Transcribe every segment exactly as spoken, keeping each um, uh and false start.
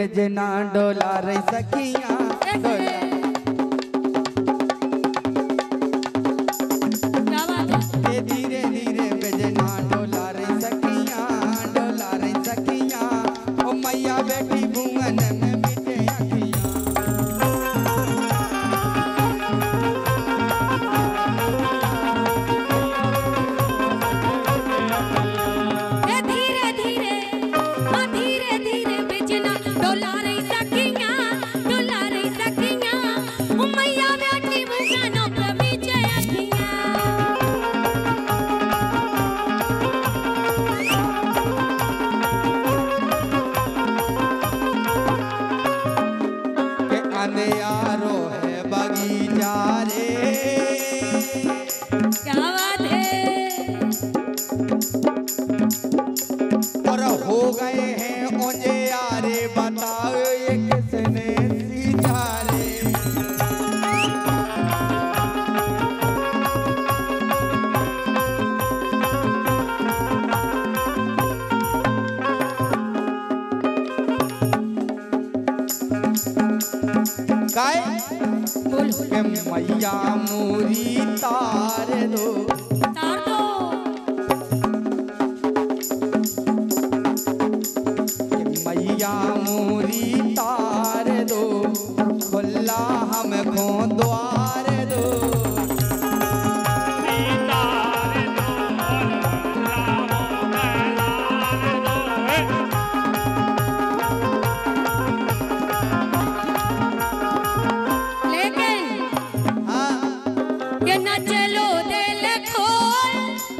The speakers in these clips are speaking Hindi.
बेजना डोला रही सखिया डोला धीरे धीरे बेजना डोला रही सखिया डोला रही सखिया ओ मैया बेटी भुवन में मिटे अखिया धीरे धीरे धीरे धीरे बेजना डोला रही सखिया डोला रही सखिया ओ मैया बेटी भुवन में मिटे अखिया अंधियारो है बगीचा रे क्या बात है और हो गए हैं उजियारे बताओ ये किसने सींचा रे काय बोलो के मैया मोरी तार दो तार दो के मैया मोरी तार दो खुला हमको द्वार दो लेकिन हाँ ये न चलो दिल खोल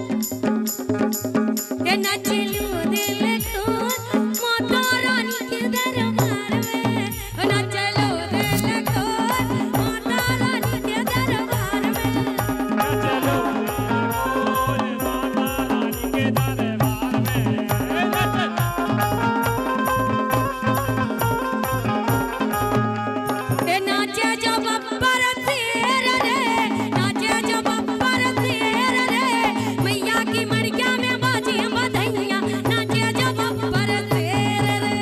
ये न चलो दिल खोल माता रानी के दरबार में न चलो दिल खोल माता रानी के दरबार में ये नाचे जो बब्बर शेर रे नाचे जो बब्बर शेर रे मैया की मड़किया में बाजी बधैया नाचे जो बब्बर शेर रे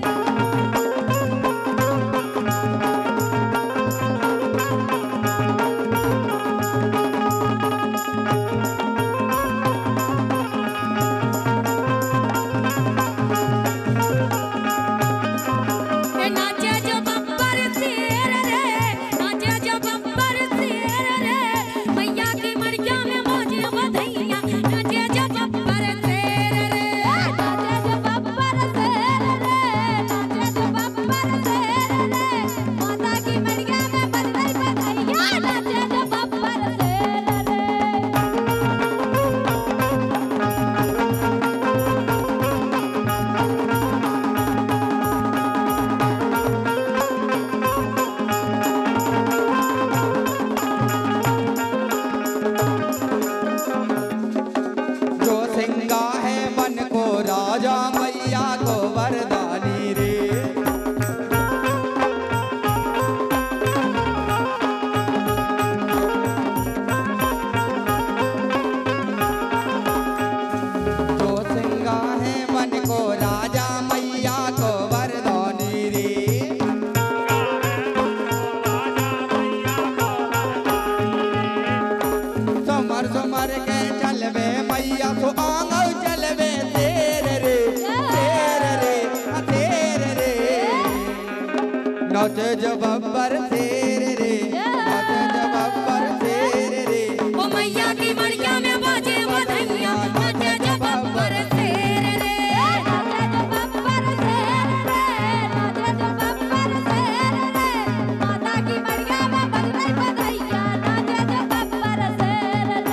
ये नाचे जो बब्बर शेर रे नाचे जो बब्बर शेर रे मैया की मड़किया में बाजी बधैया नाचे जो बब्बर शेर रे नाचे जो बब्बर शेर रे नाचे जो बब्बर शेर रे माता की मड़किया में बधई बधैया नाचे जो बब्बर शेर रे जो सिंगा है मन को राजा मैया को वरदानी रे जो सिंगा है मन को राजा मैया को वरदानी रे समर समर के चलवे मैया तो आंगल चलवे तेरे रे तेरे रे तेरे रे नच जो बब्बर तेरे रे नच जो बब्बर तेरे रे ओ मैया की मड़किया में बाजे बधैया नाचे जो बब्बर शेर रे नाचे जो बब्बर शेर रे नाचे जो बब्बर शेर रे माता की मड़किया में बधई बधैया नाचे जो बब्बर शेर रे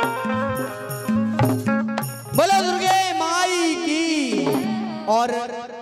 बोलो दुर्गे माई की और